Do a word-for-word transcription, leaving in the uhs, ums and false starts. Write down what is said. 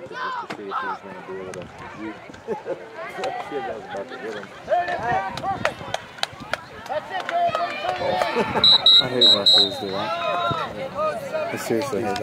it just to see if he was going to be able to use shit that was about to hit him. I hate referees do that. I seriously hate that.